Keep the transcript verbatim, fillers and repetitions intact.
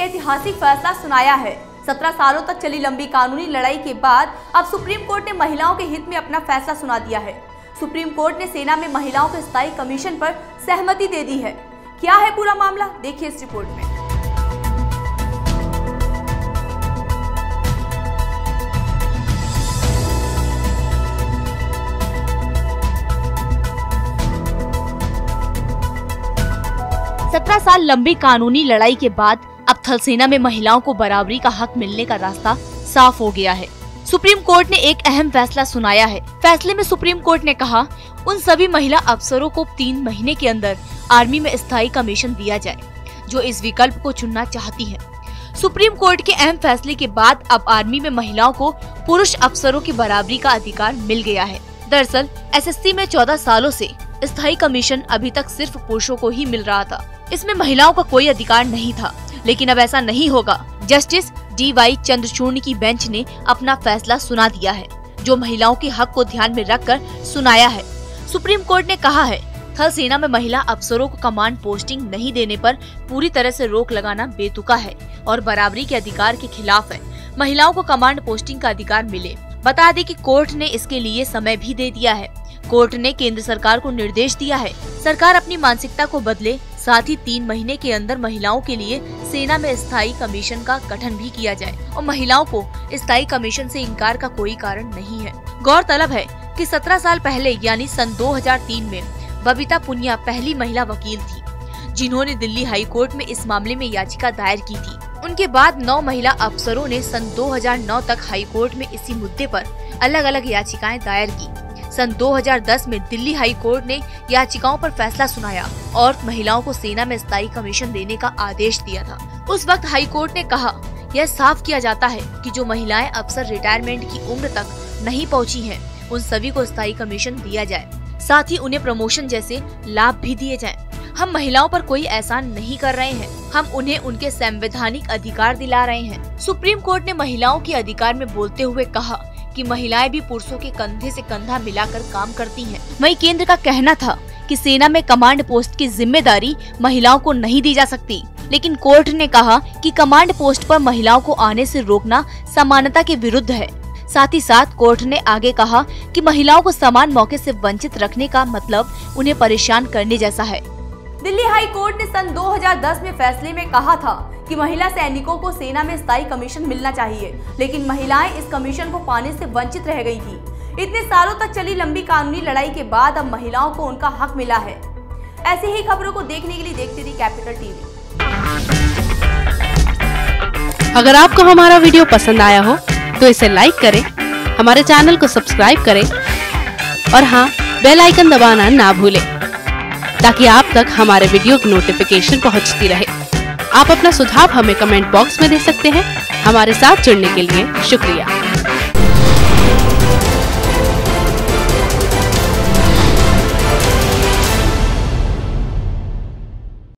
ऐतिहासिक फैसला सुनाया है। सत्रह सालों तक चली लंबी कानूनी लड़ाई के बाद अब सुप्रीम कोर्ट ने महिलाओं के हित में अपना फैसला सुना दिया है। सुप्रीम कोर्ट ने सेना में महिलाओं के स्थायी कमीशन पर सहमति दे दी है। क्या है पूरा मामला, देखिए इस रिपोर्ट में। सत्रह साल लंबी कानूनी लड़ाई के बाद अब थल सेना में महिलाओं को बराबरी का हक मिलने का रास्ता साफ हो गया है। सुप्रीम कोर्ट ने एक अहम फैसला सुनाया है। फैसले में सुप्रीम कोर्ट ने कहा, उन सभी महिला अफसरों को तीन महीने के अंदर आर्मी में स्थायी कमीशन दिया जाए जो इस विकल्प को चुनना चाहती हैं। सुप्रीम कोर्ट के अहम फैसले के बाद अब आर्मी में महिलाओं को पुरुष अफसरों की बराबरी का अधिकार मिल गया है। दरअसल एसएससी में चौदह सालों से स्थायी कमीशन अभी तक सिर्फ पुरुषों को ही मिल रहा था। इसमें महिलाओं का कोई अधिकार नहीं था, लेकिन अब ऐसा नहीं होगा। जस्टिस डी वाई चंद्रचूड़ की बेंच ने अपना फैसला सुना दिया है, जो महिलाओं के हक को ध्यान में रखकर सुनाया है। सुप्रीम कोर्ट ने कहा है, थल सेना में महिला अफसरों को कमांड पोस्टिंग नहीं देने पर पूरी तरह से रोक लगाना बेतुका है और बराबरी के अधिकार के खिलाफ है। महिलाओं को कमांड पोस्टिंग का अधिकार मिले। बता दें कि कोर्ट ने इसके लिए समय भी दे दिया है। कोर्ट ने केंद्र सरकार को निर्देश दिया है, सरकार अपनी मानसिकता को बदले, साथ ही तीन महीने के अंदर महिलाओं के लिए सेना में स्थायी कमीशन का गठन भी किया जाए और महिलाओं को स्थायी कमीशन से इनकार का कोई कारण नहीं है। गौरतलब है कि सत्रह साल पहले यानी सन दो हज़ार तीन में बबीता पुनिया पहली महिला वकील थी, जिन्होंने दिल्ली हाई कोर्ट में इस मामले में याचिका दायर की थी। उनके बाद नौ महिला अफसरों ने सन दो हज़ार नौ तक हाई कोर्ट में इसी मुद्दे पर अलग अलग याचिकाएं दायर की। सन दो हज़ार दस में दिल्ली हाई कोर्ट ने याचिकाओं पर फैसला सुनाया और महिलाओं को सेना में स्थायी कमीशन देने का आदेश दिया था। उस वक्त हाई कोर्ट ने कहा, यह साफ किया जाता है कि जो महिलाएं अफसर रिटायरमेंट की उम्र तक नहीं पहुंची हैं, उन सभी को स्थायी कमीशन दिया जाए, साथ ही उन्हें प्रमोशन जैसे लाभ भी दिए जाएं। हम महिलाओं पर कोई एहसान नहीं कर रहे हैं, हम उन्हें उनके संवैधानिक अधिकार दिला रहे हैं। सुप्रीम कोर्ट ने महिलाओं के अधिकार में बोलते हुए कहा कि महिलाएं भी पुरुषों के कंधे से कंधा मिलाकर काम करती हैं। वहीं केंद्र का कहना था कि सेना में कमांड पोस्ट की जिम्मेदारी महिलाओं को नहीं दी जा सकती, लेकिन कोर्ट ने कहा कि कमांड पोस्ट पर महिलाओं को आने से रोकना समानता के विरुद्ध है। साथ ही साथ कोर्ट ने आगे कहा कि महिलाओं को समान मौके से वंचित रखने का मतलब उन्हें परेशान करने जैसा है। दिल्ली हाई कोर्ट ने सन दो हज़ार दस में फैसले में कहा था कि महिला सैनिकों को सेना में स्थायी कमीशन मिलना चाहिए, लेकिन महिलाएं इस कमीशन को पाने से वंचित रह गई थी। इतने सालों तक चली लंबी कानूनी लड़ाई के बाद अब महिलाओं को उनका हक मिला है। ऐसी ही खबरों को देखने के लिए देखते रहिए कैपिटल टीवी। अगर आपको हमारा वीडियो पसंद आया हो तो इसे लाइक करें, हमारे चैनल को सब्सक्राइब करें और हाँ, बेल आइकन दबाना ना भूलें ताकि आप तक हमारे वीडियो की नोटिफिकेशन पहुंचती रहे। आप अपना सुझाव हमें कमेंट बॉक्स में दे सकते हैं। हमारे साथ जुड़ने के लिए शुक्रिया।